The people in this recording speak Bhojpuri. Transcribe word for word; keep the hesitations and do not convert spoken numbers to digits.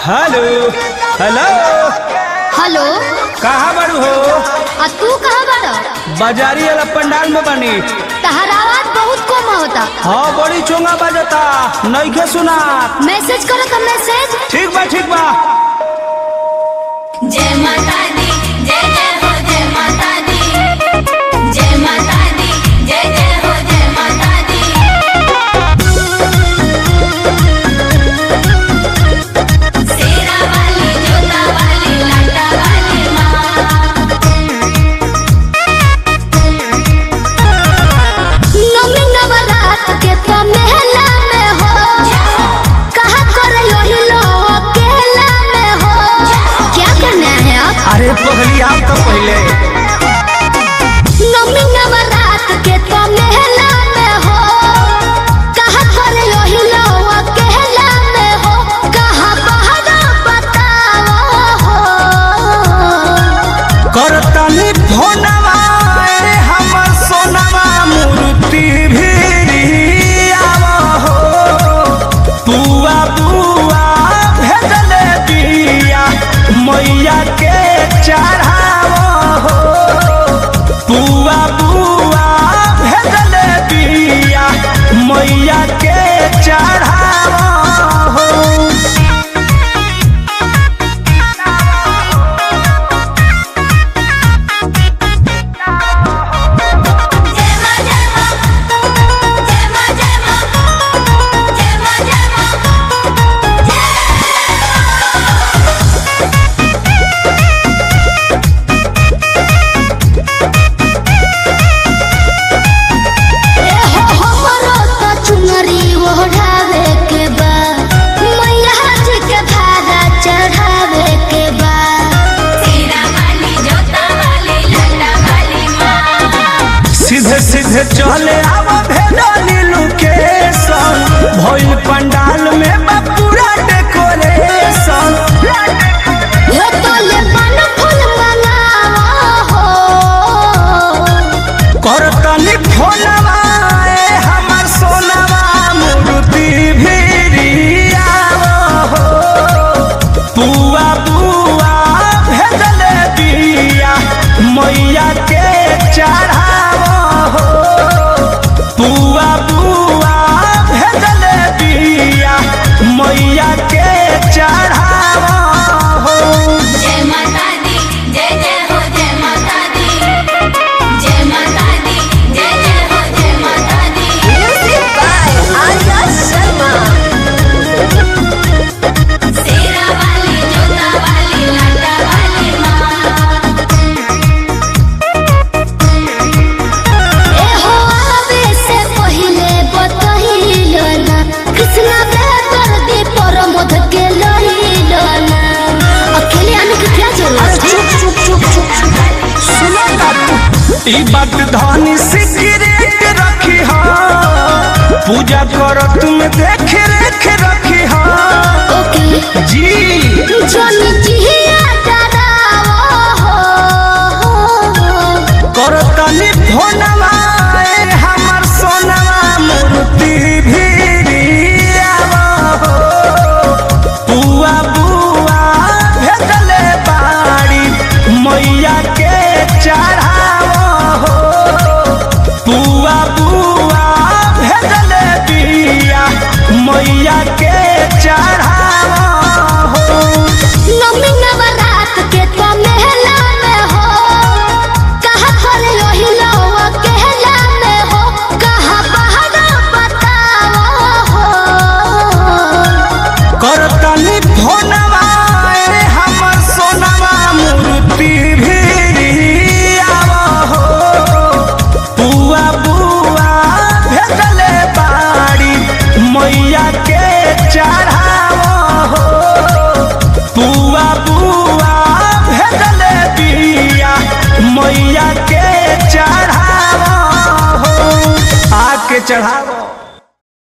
हेलो हेलो हेलो कहाँ बारू हो? आ तू कहाँ बाड़ा? बाजारी वाला पंडाल में बनी। तहर आवाज बहुत कम होता। हाँ बड़ी चोंगा बजता नइखे सुना। मैसेज करो तो मैसेज। ठीक बा ठीक बा। जय माता दी जय जय हो जय माता दी जय माता दी जय जय हो जय माता दी। शेरा वाली जोता वाली लाटा वाली माँ। नवमी नवरात के तो मेला में हो, कहा करे यही लोग अकेला में हो। क्या करना है आप? अरे पहली आप तो पहले नवमी नवरात के तो मेला में हो, कहा करे यही लोग अकेला में हो। कहा बहरा बताओ हो। करतनी फोनवा रे हमर सोनवा मूर्ति भी आवा हो। बुआ बुआ भेजले दिया मैया के चढ़ावा हो। बुआ बुआ भेजले दिया मैया के चढ़ावा हो। जय माँ जय माँ जय माँ जय माँ जय माँ जय माँ जय। ए हो हमरो तो चुनरी ओढ़ावे के बा, मैया जी के भारा चढ़ावे के बा। शेरा वाली जोता वाली लाटा वाली माँ। सीधे सीधे चले आवा भेडाली लोकेशन भइल पंडाल में बा पूरा डेकोरेशन। हे तोले पान फूल मंगावा हो। करतनी फोनवा ए हमर सोनवा मूर्ति भी आवा हो। बुआ बुआ भेजले दिया मैया के चढ़ावा हो। बुआ बुआ भेजले दिया मैया के चढ़ावा हो। जय माता दी जय जय हो जय माता दी जय माता दी जय जय हो जय माता दी। Music by Arya Sharma. शेरा वाली जोता वाली लाटा वाली माँ। ए हो आवे से पहिले बतहिलो ना, कृष्णा बेतर दी परमोध के लहिलो ना। अकेले आने की क्या जरूरत है? चुप चुप चुप चुप सुनो बाबू ई बात धनी सिगरेट रखी हा। पूजा करत में देख रेख रखी हा। ओके जी जोनी जिया डरावो हो। करतनी फोनवा ए हमर सोनवा मूर्ति भी आवा हो। बुआ बुआ भेजले बाड़ी मैया के चढ़ावा हो। बुआ बुआ भेजले दिया मैया के चढ़ावा हो। नवमी नवरात के तो मेला में हो, कहा करे यही लोग अकेला में हो। कहा बहरा बताओ हो। करतनी फोनवा ए हमर सोनवा मूर्ति भी आवा हो। बुआ बुआ भेजले बाड़ी मैया के चढ़ावा हो। बुआ बुआ भेजले दिया मैया के चढ़ावा हो। आके चढ़ावा।